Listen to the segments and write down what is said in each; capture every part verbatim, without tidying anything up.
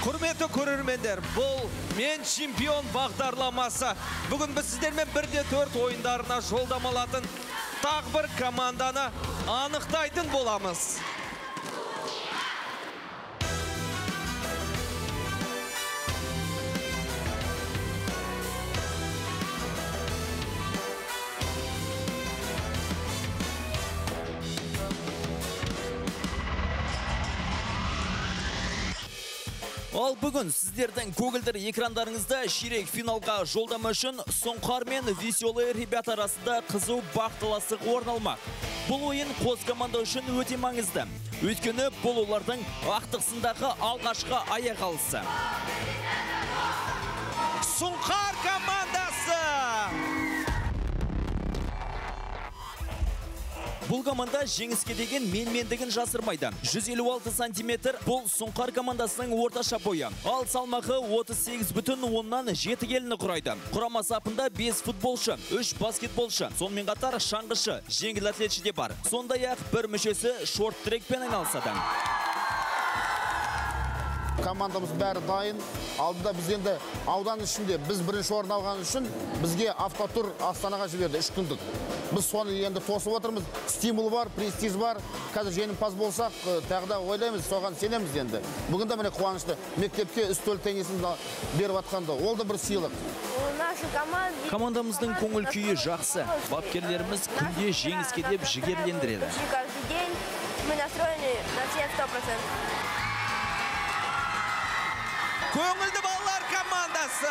Құрметті көрермендер, бұл «Мен чемпион» бағдарламасы. Бүгін біз сіздермен бірде төрт ойындарына жолдамалатын тағы бір команданы анықтайтын боламыз. Ал бүгін сіздердің көгілдір экрандарыңызда ширек финалға жолдама үшін Сұңқар мен Веселые ребята арасында қызу бақталасы орын алмақ. Бұл ойын қос команда үшін өте маңызды. Өйткені бұл олардың ақтықсындағы алғашқы аяқ алысы. Сұңқар командасы! Бұл команда жеңіске деген менмендігін жасырмайды. жүз елу алты сантиметр бұл Сұңқар командасының орташа бойы. Ал салмағы отыз сегіз бүтін оннан жеті келіні құрайды. Құрама сапында бес футболшы, үш баскетболшы, сонымен қатар шаңғышы, жеңіл атлетші де бар. Сондай-ақ бір мүшесі шорт-трекпен айналысады. Командамыз бәрі дайын. Алдында біз енді аудан ішінде біз бірінші орын алған үшін бізге автотур Астанаға жіберді үш күндік. Біз соны енді тосып отырмыз. Стимул бар, престиж бар. Қазір жеңімпаз болсақ, тағы да ойлаймыз, соған сенеміз енді. Бүгін де міне қуанышты мектепке үстел теннисін беріп атқанды. Ол да бір сыйлық. Командамыздың көңіл күйі жақсы. Бапкерлеріміз күнде жеңіске деп жігерлендіреді. Мы настроены на все сто процентов. Көңілді балалар командасы!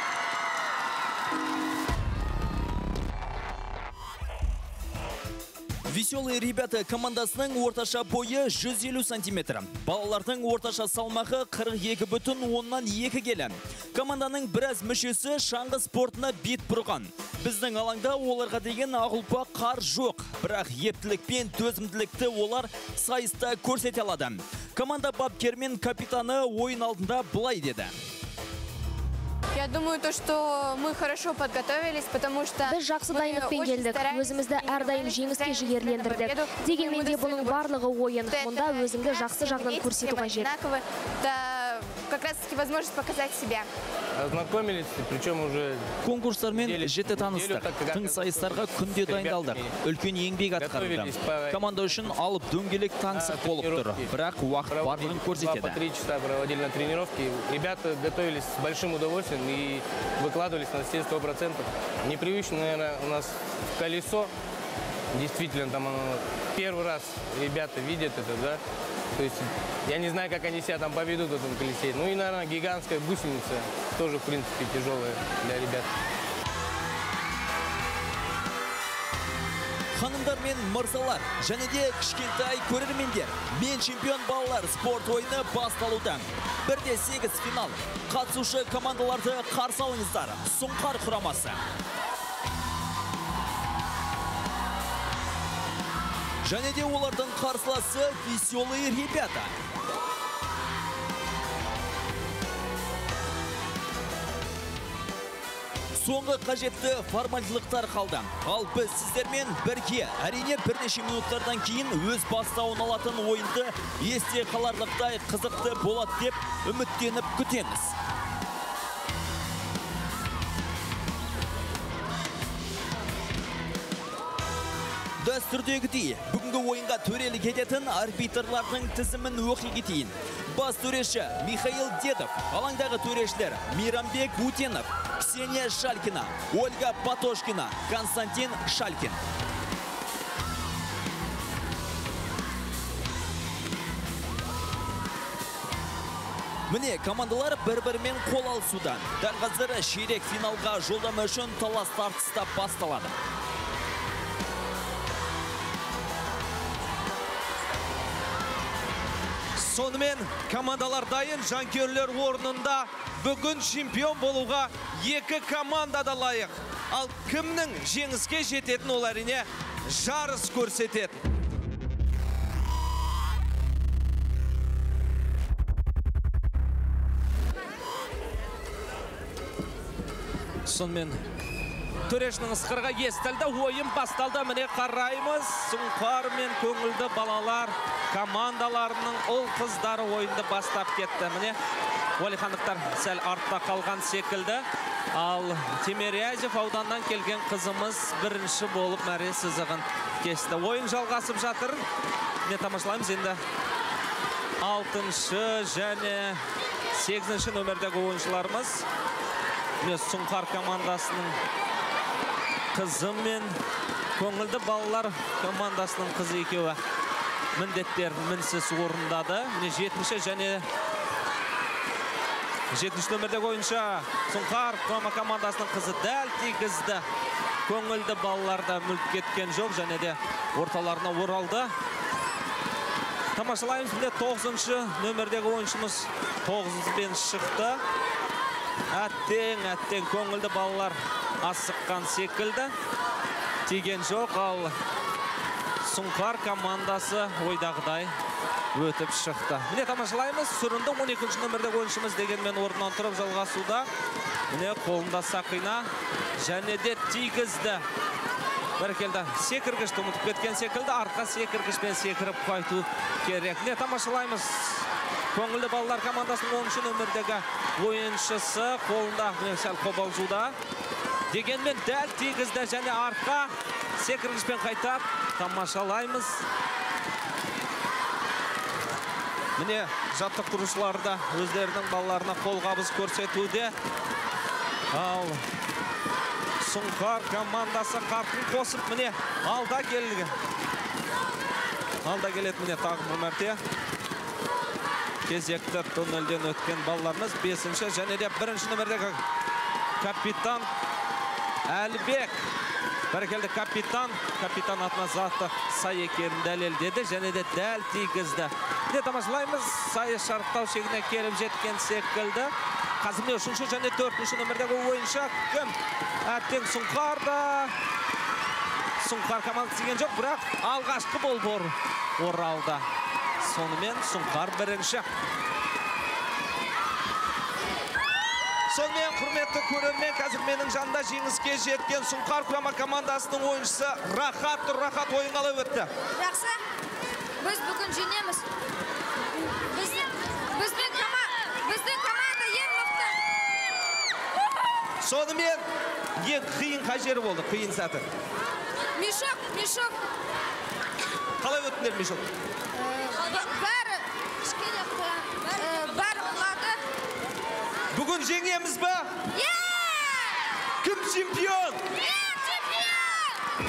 Веселые ребята командасының орташа бойы жүз елу сантиметр. Балалардың орташа салмағы қырық екі бүтін оннан екі келі. Команданың біраз мүшесі шаңғы спортына бет бұрған. Біздің алаңда оларға деген ағылпа қар жоқ. Бірақ ептілік пен төзімділікті олар сайыста көрсете алады. Команда бапкер мен капитаны ойын алдында былай деді. Я думаю, то, что мы хорошо подготовились, потому что біз жақсы дайындықпен келдік. Өзімізді әрдайым жеңіске жігерлендірдік. Дегенмен де бұның барлығы ойын. Мұнда өзіңді жақсы жағынан көрсету қажет. Как раз таки возможность показать себя. Ознакомились, причем уже конкурстармен жете таныстық. Тың сайыстарға күнде дайындалдық. Үлкен еңбек атқарды. Команда үшін алып дөңгелек таңсық болып тұр. Бірақ уақыт барлығын көрсетеді. По три часа проводили на тренировке. Ребята готовились с большим удовольствием и выкладывались на все сто процентов. Непривычно, наверное, у нас колесо. Действительно, там оно первый раз ребята видят это, да. То есть я не знаю, как они себя там поведут в этом колесе. Ну и, наверное, гигантская гусеница тоже, в принципе, тяжелая для ребят. Ханымдар мен мырзалар, және де кішкентай көрермендер, мен чемпион балалар спорт ойыны басталуда. Бірде сегіз финал. Қатысушы командаларды қарсы алыңыздар. Сұңқар құрамасы. Және де олардың қарсыласы Веселые ребята. Соңғы қажетті формальдылықтар қалды. Ал біз сіздермен бірге, әрине бірнеше минуттардан кейін өз бастауын алатын ойынды есте қаларлықтай қызықты болады деп үміттеніп күтеміз. Дәстүрдегідей, бүгінгі ойынға төрелік ететін арбитрлардың тізімін оқи кетейін. Бас төреші Михаил Дедов, алаңдағы төрешілер Мейрамбек Бутенов, Ксения Шалькина, Ольга Патошкина, Константин Шалькин. Міне, командалар бір-бірімен қол алысуда. Дәл қазір ширек финалға жолдама үшін талас тартыста басталады. Сонымен командалар дайын, жанкүйерлер орнында. Бүгін чемпион болуға екі команда да лайық. Ал кімнің жеңіске жететін ол әрине жарыс көрсетеді. Сонымен төрешінің ысқырға естілді, ойын басталды. Міне қараймыз, Сұңқар мен көңілді балалар командаларының ұл қыздары ойынды бастап кетті. Міне Уәлихандықтар сәл артта қалған секілді. Ал Темирязев ауданнан келген қызымыз бірінші болып мәре сызығын кесті. Ойын жалғасып жатыр. Не тамашалаймыз енді. Алтыншы және сегізінші нөмірдегі ойыншыларымыз. Сұңқар командасының қызы мен көңілді балалар командасының қызы екеуі міндеттер мінсіз орындады. Жетінші және жетінші нөмірдегі ойыншы Сұңқар командасының қызы дәл тигізді. Көңілді балаларда мүлт кеткен жоқ және де орталарына оралды. Тамашалаймыз, міне тоғызыншы нөмірдегі ойыншымыз тоғызбен шықты. Әттең, әттең көңілді балалар асыққан секілді. Тиген жоқ, ал Сұңқар командасы ойдағыдай өтіп шықты. Міне тамашалаймыз, сүрінді он екінші нөмірдегі ойыншымыз дегенмен орнынан тұрып жалғасуда. Міне қолында сақина және де тигізді. Бәрекелді, секіргішті ұмытып кеткен секілді, артқа секіргішпен секіріп қайту керек. Міне тамашалаймыз, көңілді балалар командасының оныншы нөмірдегі ойыншысы қолында сәл қобалжуда. Дегенмен дәл тигізді және артқа секіргішпен қайтап тамашалаймыз. Міне жаттықтырушылар да өздерінің балаларына қолғабыс көрсетуде. Ал Сұңқар командасы қарқын қосып, міне алда келді. Алда келеді, міне тағы бір мәрте. Кезекті туннелден өткен балаларымыз бесінші және де бірінші нөмірдегі капитан Әлбек. Бәрекелді капитан, капитан атына заты сай екенін дәлелдеді және де дәл тигізді. Де тамашалаймыз, сайы шарықтау шегіне келіп жеткен секілді. Қазір үшінші және төртінші нөмірдегі ойыншы кім? Әттең Сұңқарда. Сұңқар командасы деген жоқ, бірақ алғашқы бол оралды. Сонымен Сұңқар бірінші. Сонымен құрметті көрермен, қазір менің жанында жеңіске жеткен Сұңқар құрама командасының ойыншысы Рахат тұр. Рахат, ойын қалай өтті? Жақсы. Біз бүгін жеңеміз. Біздің команда ең мықты. Сонымен ең қиын қай жері болды, қиын сәті? Мешок, мешок. Қалай өттіңдер мешок? Бәрі бәрі болады. Бүгін жеңеміз ба? Е! Кім чемпион? Мен чемпион!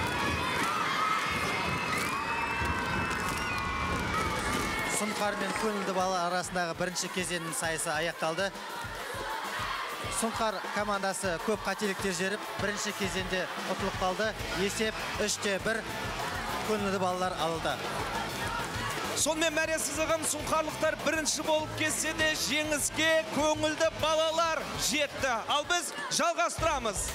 Сұңқар мен көңілді бала арасындағы бірінші кезеңнің сайысы аяқталды. Сұңқар командасы көп қателіктер жеріп, бірінші кезеңде ұтылып қалды. Есеп үште бір көңілді балалар алды. Сонымен мәре сызығын Сұңқарлықтар бірінші болып кетсе де жеңіске көңілді балалар жетті. Ал біз жалғастырамыз.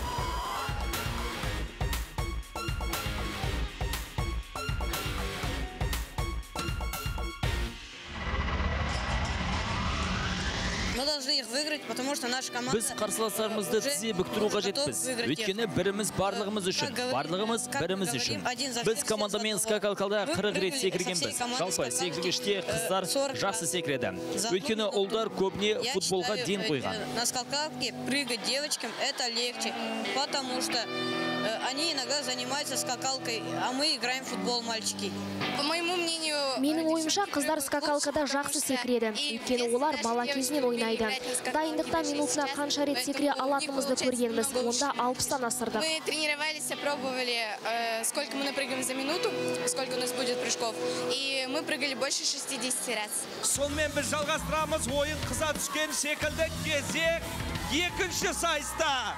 Мы должны их выиграть, потому что наша команда... Біз қарсыластарымызды тізе бүктіру қажетпіз. Өйткені біріміз барлығымыз үшін, барлығымыз біріміз үшін. Біз командамен скакалкалда қырық рет секіргенбіз. Жалпы секіргіште қыздар жақсы секіреді. Өйткені ұлдар көбіне футболға ден қойған. На скакалке прыгать девочкам это легче, потому что они иногда занимаются скакалкой, а мы играем в футбол, мальчики. По моему мнению... Менің ойымша, қыздар скакалкада жақсы секіреді. Өйткені олар бала кезінен ойнайды. Дайындықта минутына қанша рет секіре алатынымызды көргенбіз. Онда алпыстан асырдық. Мы тренировались, пробовали, сколько мы напрыгаем за минуту, сколько у нас будет прыжков. И мы прыгали больше шестидесяти раз. Сонымен біз жалғастырамыз, ойын қыза түскен секілді кезек екінші сайыста.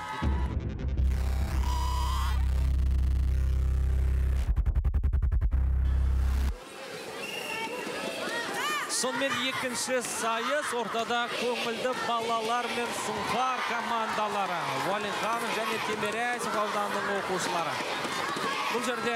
Сонымен екінші сайыс ортада көңілді балалар мен Сұңқар командалары. Уәлихан және Темирязев ауданының оқушылары. Бұл жерде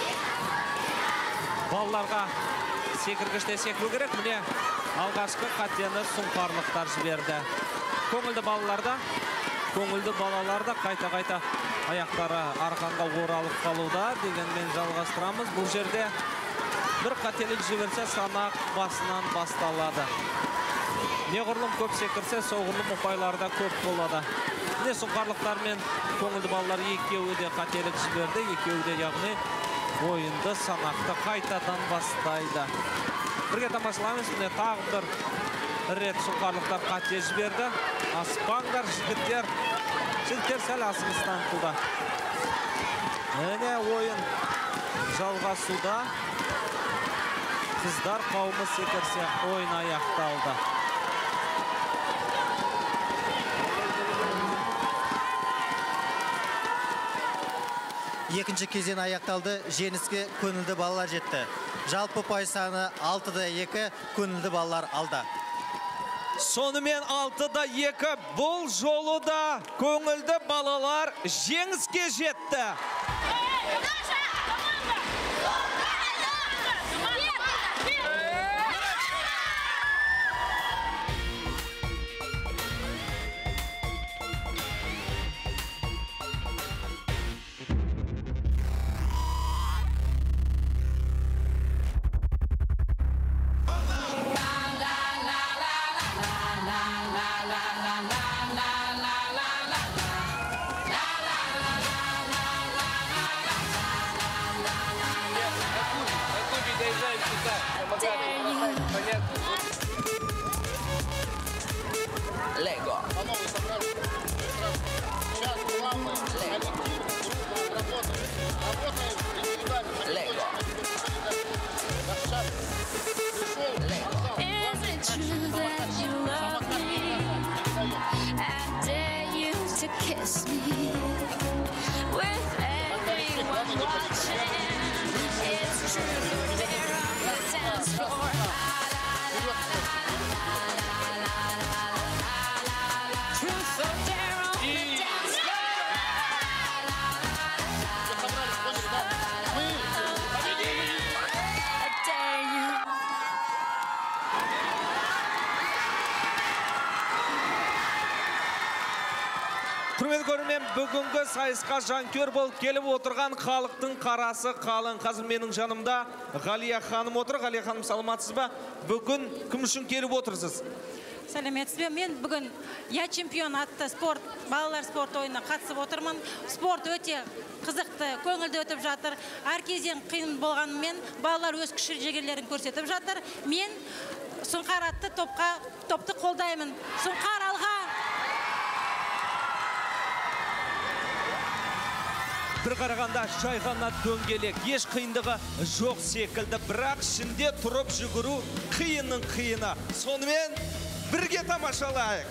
балаларға секіргіште секіру керек. Міне алғашқы қатені Сұңқарлықтар жіберді. Көңілді балаларда, көңілді балаларда қайта-қайта аяқтары арқанға оралып қалуда. Дегенмен жалғастырамыз. Бұл жерде бір қателік жіберсе санақ басынан басталады. неғұрлым көп секірсе, соғұрлым ұпайларда көп болады. Міне сұңқарлықтар мен көңілді балалар екеуі де қателік жіберді, екеуі де яғни ойынды санақты қайтадан бастайды. Бірге тамашаламыз, міне тағы бір рет сұңқарлықтар қате жіберді. Аспаңдар, жігіттер, жігіттер сәл асығыс танытылды. Міне ойын жалғасуда. Қыздар қауымы секірсе ойын аяқталды. Екінші кезең аяқталды, жеңіске көңілді балалар жетті. Жалпы ұпай саны алтыда екі, көңілді балалар алды. Сонымен алтыда екі, бұл жолы да көңілді балалар жеңіске жетті. Лего. Лего. Is it true that you love me? I dare you to kiss me with everyone watching. It's true, there on the dance floor. Truth so dare on the dance floor. I dare you. Құрметті көрермен, бүгінгі сайысқа жанкүйер болып келіп отырған халықтың қарасы қалың. Қазір менің жанымда Ғалия ханым отыр. Ғалия ханым, саламатсыз ба? Бүгін кім үшін келіп отырсыз? Сәлеметсіз бе? Мен бүгін «Я чемпион» атты спорт, балалар спорт ойынына қатысып отырмын. Спорт өте қызықты, көңілді өтіп жатыр. Әр кезең қиын болғанымен балалар өз күш жігерлерін көрсетіп жатыр. Мен Сұңқар атты топқа топты қолдаймын. Сұңқар алға! Бір қарағанда жай ғана дөңгелек, еш қиындығы жоқ секілді, бірақ ішінде тұрып жүгіру қиынның қиыны. Сонымен бірге тамашалайық.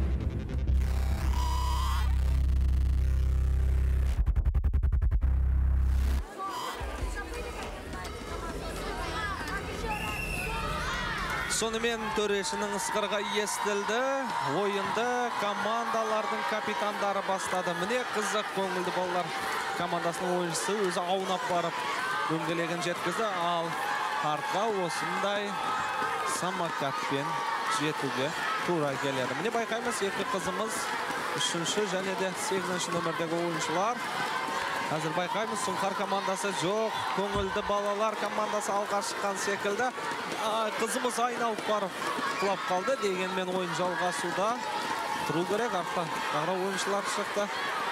Сонымен төрешінің ысқырға естілді. Ойынды командалардың капитандары бастады. Міне қызық көңілді балалар командасының ойыншысы өзі аунап барып дөңгелегін жеткізді, ал артқа осындай самокатпен жетуге тура келеді. Міне байқаймыз, екі қызымыз үшінші және де сегізінші нөмірдегі ойыншылар. Қазір байқаймыз, Сұңқар командасы жоқ, көңілді балалар командасы алға шыққан секілді. Қызымыз айналып барып құлап қалды, дегенмен ойын жалғасуда. Тұру керек, арттан ағра ойыншылар шықты.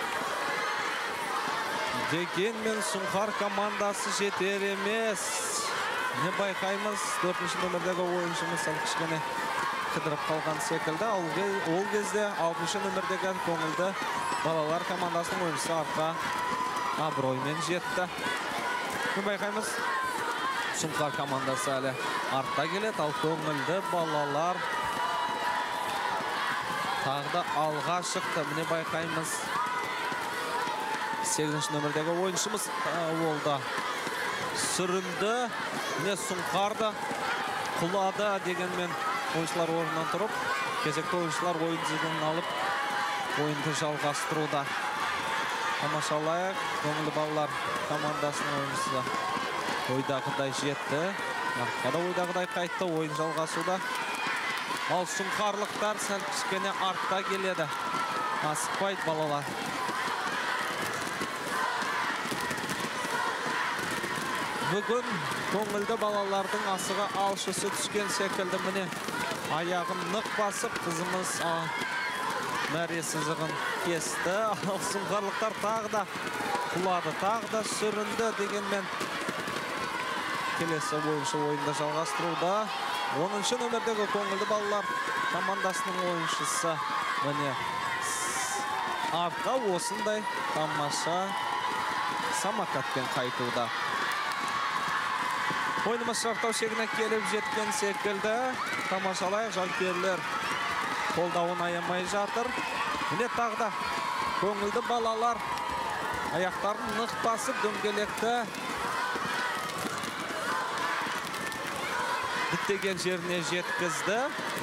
Дегенмен Сұңқар командасы жетер емес. Не байқаймыз, төртінші нөмірдегі ойыншымыз кішкене кідіріп қалған секілді. Ол кезде алтыншы нөмірдегі көңілді балалар командасының ойыншысы артқа абыроймен жетті. Не байқаймыз, Сұңқар командасы әлі артта келеді, ал көңілді балалар тағда алға шықты. Міне байқаймыз, сегізінші нөмірдегі ойыншымыз олда сүрінді. Міне Сұңқарды құлады, дегенмен ойыншылар орнынан тұрып, кезекті ойыншылар ойын зігінін алып, ойынды жалғастыруда. Тамашалайық, көңілді балалар командасының ойыншысы ойдағыдай жетті. Артқада ойдағыдай қайтты, ойын жалғасуда. Ал Сұңқарлықтар сәл кішкене артта келеді. Асықпайды балалар. Бүгін көңілді балалардың асыға алшысы түскен секілді міне аяғын нық басып қызымыз мәре сызығын кесті. Сұңқарлықтар тағы да құлады, тағы да сүрінді дегенмен келесі ойыншы ойында жалғастыруда. оныншы нөмірдегі көңілді балалар командасының ойыншысы міне артқа осындай тамаша самокатпен қайтуда. Ойынымыз шарықтау шегіне келіп жеткен секілді. Тамашалайық, жанкүйерлер қолдауын аямай жатыр. Міне тағы да көңілді балалар аяқтарын нық басып дөңгелекті діттеген жеріне жеткізді.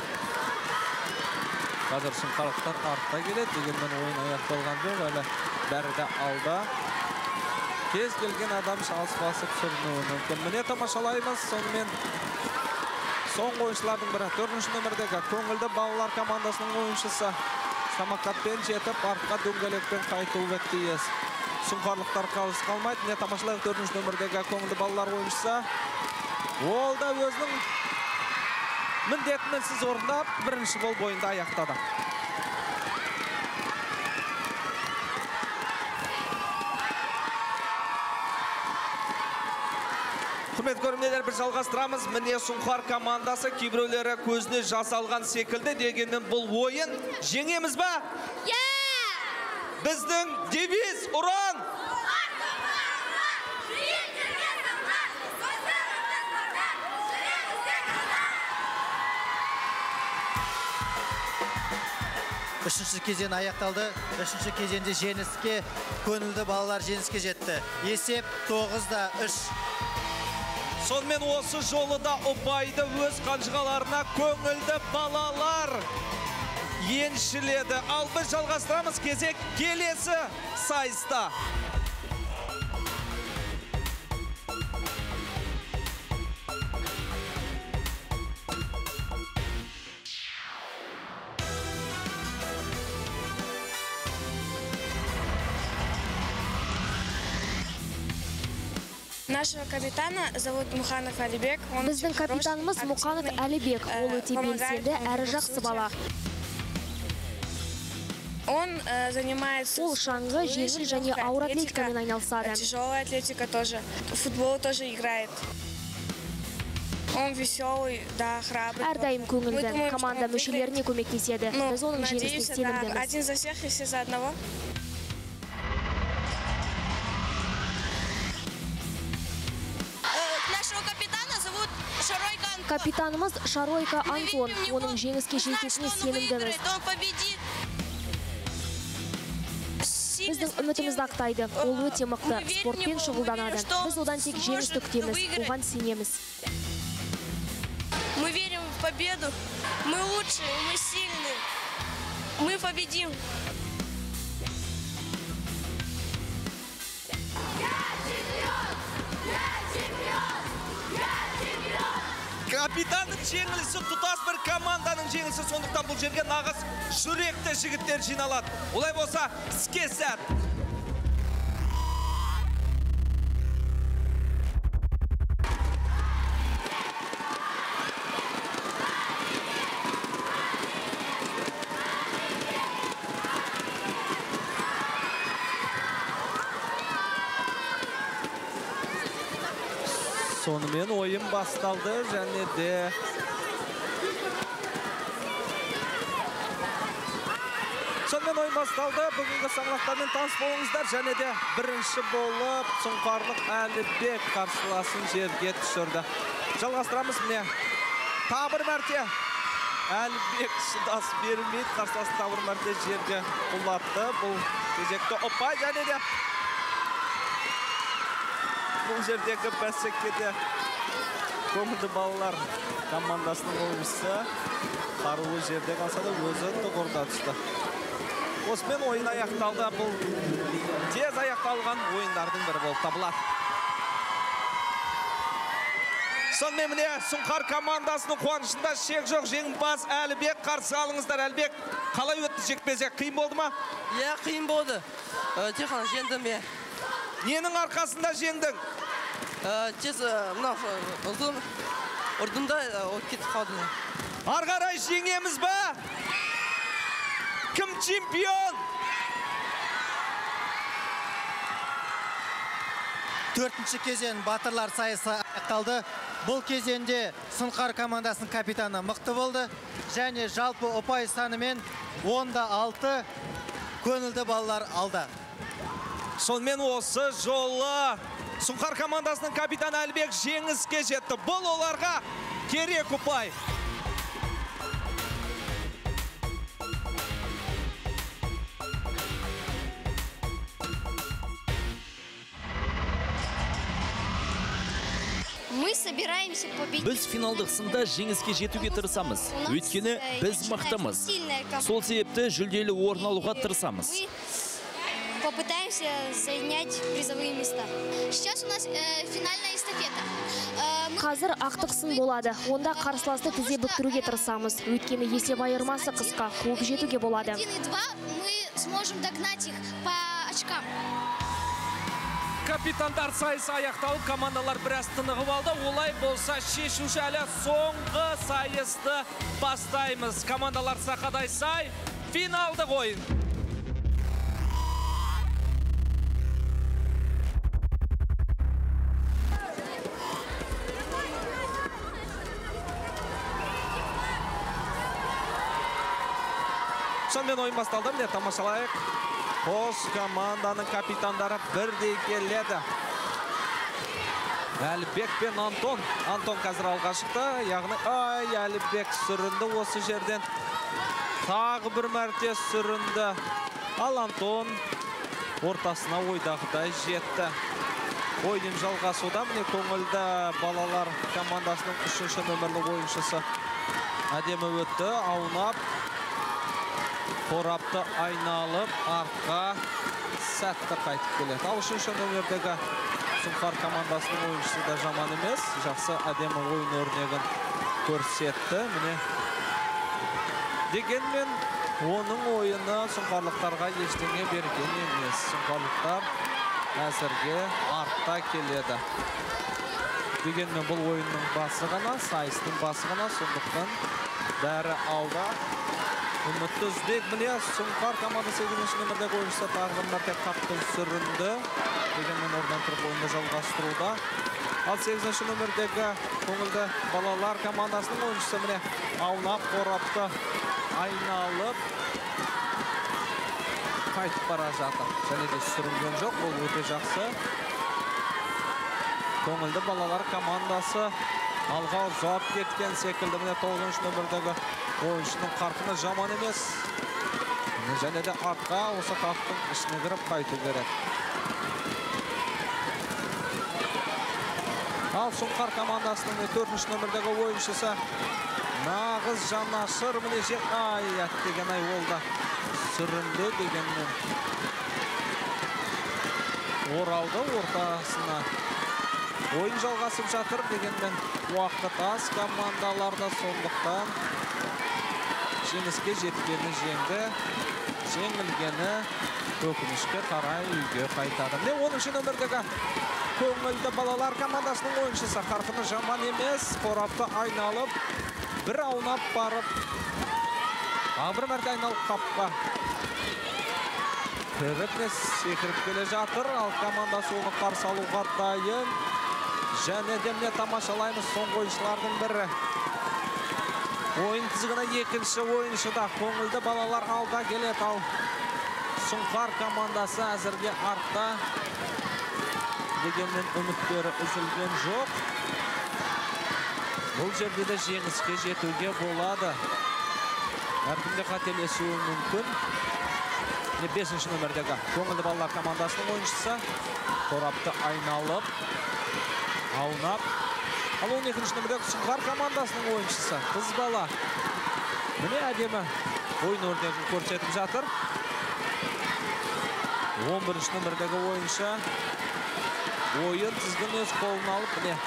Қазір сұңқарлықтар артта келеді, дегенмен ойын аяқталған жоқ, әлі бәрі де алда. Кез келген адам шалыс басып сүрінуі мүмкін. Міне тамашалаймыз. Сонымен соңғы ойыншылардың бірі төртінші нөмірдегі көңілді балалар командасының ойыншысы самокатпен жетіп, артқа дөңгелекпен қайтуы тиіс. Сұңқарлықтар қалыс қалмайды. Міне тамашалайық төртінші нөмірдегі көңілді балалар ойыншысы. Ол да өзінің міндетімен сіз орындап, бірінші бол бойында аяқтады. Құрметті көрермендер, бір жалғастырамыз. Міне Сұңқар командасы кейбіреулері көзіне жас алған секілді, дегенмен бұл ойын жеңеміз ба? Біздің девиз ұран! Үшінші кезең аяқталды. Үшінші кезеңде жеңіске көңілді балалар жеңіске жетті. Есеп тоғыз да үш. Сонымен осы жолы да ұпайды өз қанжығаларына көңілді балалар еншіледі. Ал біз жалғастырамыз, кезек келесі сайыста. Нашего капитана зовут Муханов Алибек. Біздің капитанымыз Муханов Алибек. Ол өте белсенді, әрі жақсы бала. Он занимается... Ол шаңғы, жеңіл және ауыр атлетикамен айналысады. Тяжелая атлетика тоже. Футбол тоже играет. Он веселый, да, храбрый. Әрдайым көңілді. Команда мүшелеріне көмектеседі. Біз оның жеңісіне сенімдіміз. Один за всех и все за одного. Капитанымыз Шаройка Антон. Оның жеңіске жететініне сенімдіміз. Біздің үмітімізді ақтайды. Ол өте мықты, спортпен шұғылданады. Біз одан тек жеңісті күтеміз, оған сенеміз. Мы верим в победу. Мы лучшие, мы сильные. Мы победим. Капитанның жеңілісі тұтас бір команданың жеңілісі, сондықтан бұл жерге нағыз жүректі жігіттер жиналады. Олай болса, іске сәт. Сонымен ойын басталды, және де Сонымен ойын басталды. Бүгінгі саңлақтармен таныс болыңыздар, және де бірінші болып Сұңқарлық Әлібек қарсыласын жерге түсірді. Жалғастырамыз міне. Табыр мәрте Әлібек шыдас бермейді, қарсыласын табыр мәрте жерге құлатты. Бұл кезекті ұпай, және де бұл жердегі бәсекеде көңілді балалар командасының ойыншысы қарулы жерде қалса да өзі тұғырда түсті. Осымен ойын аяқталды. Бұл тез аяқталған ойындардың бірі болып табылады. Сонымен міне Сұңқар командасының қуанышында шек жоқ. Жеңімпаз Әлібек, қарсы алыңыздар. Әлібек, қалай өтті жекпе-жек? Қиын болды ма? Иә, қиын болды. Тек қана жеңдім, иә. Ненің арқасында жеңдің? Тез мына ұзын ұрдында кетіп қалды. Ары қарай жеңеміз ба? Кім чемпион? Төртінші кезең батырлар сайысы аяқталды. Бұл кезеңде Сұңқар командасының капитаны мықты болды. Және жалпы ұпай санымен онда алты көңілді балалар алды. Сонымен осы жолы Сұңқар командасының капитаны Әлбек жеңіске жетті. Бұл оларға керек ұпай. Мы собираемся победить. Біз финалдық сында жеңіске жетуге тырысамыз. Өйткені біз мақтамыз. Сол себепті жүлделі орын алуға тырысамыз. Попытаемся занять призовые места. Сейчас у нас э, финальная эстафета. Э, Қазір ақтықсын болады. Онда қарсыласты тізе бүктіруге тырысамыз. Өйткені есеп айырмасы қысқа, қуып жетуге болады. один и два мы сможем догнать их по очкам. Капитандар сайысы аяқталып, командалар біраз тынығып алды. Олай болса шешуші әлі соңғы сайысты бастаймыз. Командалар сақадай сай, финалдық ойын. Сонымен ойын басталды, міне тамашалайық. Қос команданың капитандары бірдей келеді. Әлібек пен Антон. Антон қазір алға шықты. Яғни, ай, Әлібек сүрінді осы жерден. Тағы бір мәрте сүрінді. Ал Антон ортасына ойдағыдай жетті. Ойын жалғасуда. Міне көңілді балалар командасының үшінші нөмірлі ойыншысы әдемі өтті. Аунап. Қорапты айналып, артқа сәтті қайтып келеді. Ал үшінші нөмірдегі Сұңқар командасының ойыншысы да жаман емес. Жақсы әдемі ойын өрнегін көрсетті. Міне дегенмен оның ойыны Сұңқарлықтарға ештеңе берген емес. Сұңқарлықтар әзірге артта келеді. Дегенмен бұл ойынның басы ғана, сайыстың басы ғана, сондықтан бәрі алда. Үмітті үзбек, міне Сұңқар команда сегізінші нөмірдегі ойыншысы тағы бір мәрте қатты сүрінді. Дегенмен ордан тұрып ойынды жалғастыруда. Ал сегізінші нөмірдегі көңілді балалар командасының ойыншысы міне аунап қорапты айналып қайтып бара жатыр. Және де сүрінген жоқ, бұл өте жақсы. Көңілді балалар командасы алға ұзап кеткен секілді. Міне тоғызыншы нөмірдегі ойыншының қарқыны жаман емес. Және де артқа осы қақтың ішіне кіріп қайту керек. Ал Сұңқар командасының төртінші нөмірдегі ойыншысы нағыз жанашыр. Міне жек ай әттеген ай олда сүрінді дегенмен оралды ортасына. Ойын жалғасып жатыр дегенмен уақыт аз командаларда, сондықтан жеңіске жеткені жеңді, жеңілгені өкінішке қарай үйге қайтады. Міне оныншы нөмірдегі көңілді балалар командасының ойыншысы қарқыны жаман емес, қорапты айналып, бір аунап барып, бір мәрте айналып қапқа кіріп секіріп келе жатыр. Ал командасы оны қарсы алуға дайын. Және де міне тамашалаймыз соңғы ойыншылардың бірі. Ойын тізгіні екінші ойыншы да көңілді балалар алда келеді. Ал Сұңқар командасы әзірге артта. Дегенмен үміттері үзілген жоқ. Бұл жерде де жеңіске жетуге болады. Әркімде қателесуі мүмкін. бесінші нөмірдегі көңілді балалар командасының ойыншысы қорапты айналып, аунап. Ал он екінші нөмірдегі Сұңқар командасының ойыншысы қыз бала. Міне әдемі ойын өрнегін көрсетіп жатыр. он бірінші нөмірдегі ойыншы ойын тізгін өз қолын алып, міне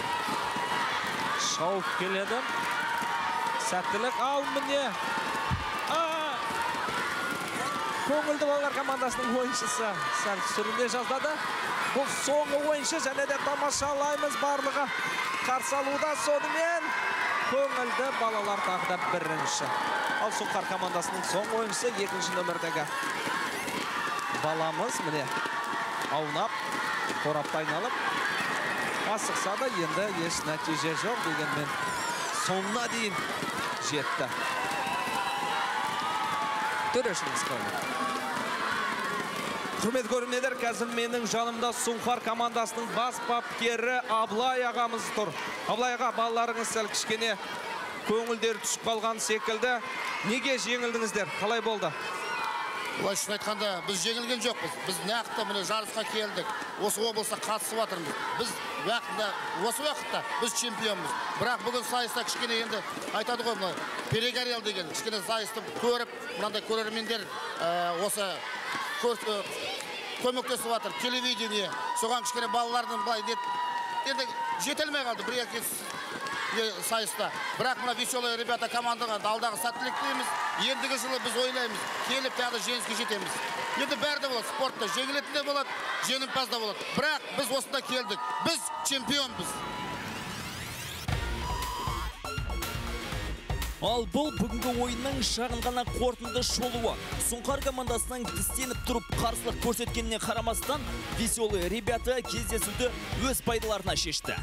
шауып келеді. Сәттілік, ал міне көңілді балалар командасының ойыншысы сәл сүріне жаздады. Бұл соңғы ойыншы және де тамашалаймыз барлығы қарсы алуда. Сонымен көңілді балалар тағы да бірінші. Ал Сұңқар командасының соңғы ойыншысы екінші нөмірдегі баламыз міне аунап, қорапты айналып асықса да енді еш нәтиже жоқ дегенмен соңына дейін жетті. Төрешіңіз қойды. Құрмет көрермендер, қазір менің жанымда Сұңқар командасының бас бапкері Аблай ағамыз тұр. Аблай аға, балаларыңыз сәл кішкене көңілдері түсіп қалған секілді. Неге жеңілдіңіздер? Қалай болды? Былай шын айтқанда, біз жеңілген жоқпыз. Біз нақты міне жарысқа келдік. Осы облыста қатысып жатырмыз. Біз уақытында, осы уақытта біз чемпионбыз. Бірақ бүгін сайыста кішкене енді айтады ғой, мына перегорел деген кішкене сайысты көріп, мынандай көрермендер осы көмектесіп жатыр. Телевидение, соған кішкене балалардың былай енді жетелмей қалды бір-екі сайыста. Бірақ мына веселые ребята командаға алдағы сәттілік тілейміз. Ендігі жылы біз ойлаймыз, келіп тағы жеңіске жетеміз. Енді бәрі де болады, спортта жеңілетін де болады, жеңімпаз да болады. Бірақ біз осында келдік. Біз чемпионбыз. Ал бұл бүгінгі ойынның шағын ғана қорытынды шолуы. Сұңқар командасының тістеніп тұрып қарсылық көрсеткеніне қарамастан, веселые ребята кездесуді өз пайдаларына шешті.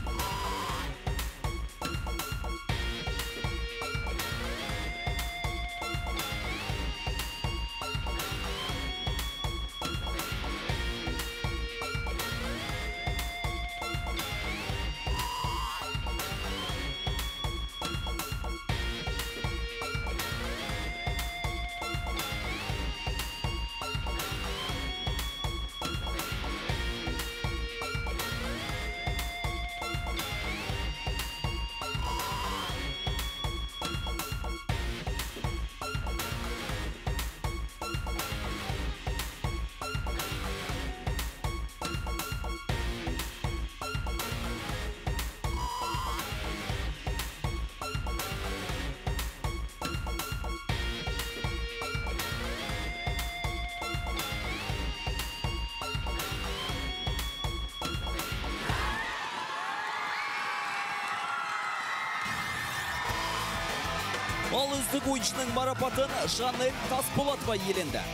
Ал үздік ойыншының марапатын Жанель Тасболатова иеленді.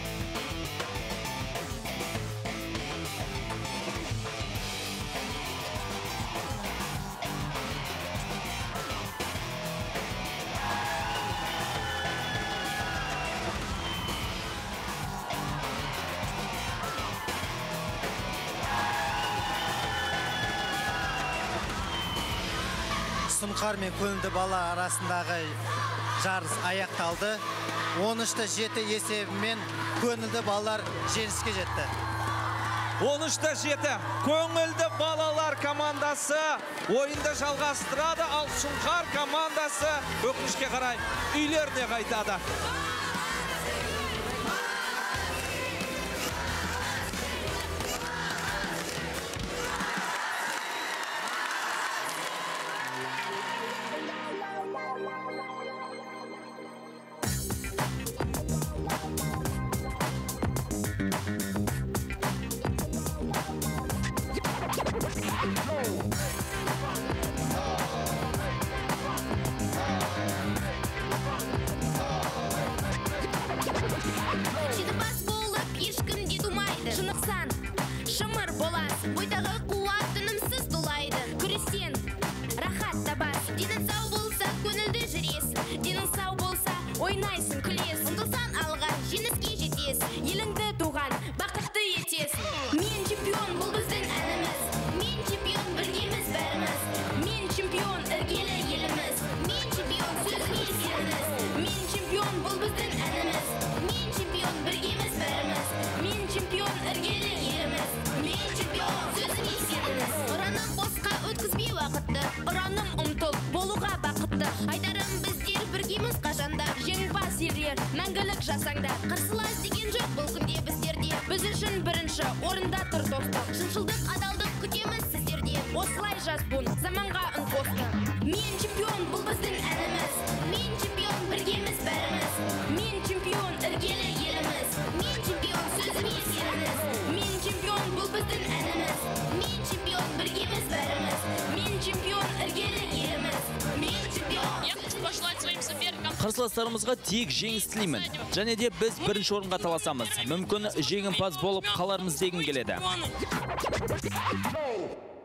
Сұңқар мен көңілді бала арасындағы жарыс аяқталды. он үште жеті есебімен көңілді балалар жеңіске жетті. он үште жеті көңілді балалар командасы ойынды жалғастырады, ал Сұңқар командасы өкінішке қарай үйлеріне қайтады. Ойнайсың, күлесің, ұмтылсан алға, жеңіске жетесің, еліңді туған, бақытты етесің. Мен чемпион, бұл біздің әніміз. Мен чемпион, біргеміз бәріміз. Мен чемпион, іргелі еліміз. Мен чемпион, сөзіңе сеніміз. Мен чемпион, бұл біздің әніміз. Мен чемпион, біргеміз бәріміз. Мен чемпион, іргелі еліміз. Мен чемпион, сөзіңе сеніміз. Ұраным босқа өткізбей уақытты, ұраным ұмтыл, болуға бақытты. Айтарым біздер біргеміз қашанда. Жеңімпаз елдер, мәңгілік жасаңдар. Қарсылас деген жоқ бұл күнде біздерде. Біз үшін бірінші орында тұр достық. Шыншылдық, адалдық күтеміз сіздерден. Осылай жас бұн, заманға үн қосты. Мен чемпион, бұл біздің әніміз. Мен чемпион, біргеміз бәріміз. Мен чемпион, іргелі еліміз. Мен чемпион. қарсыластарымызға тек жеңіс тілеймін. Және де біз бірінші орынға таласамыз. Мүмкін жеңімпаз болып қалармыз дегім келеді.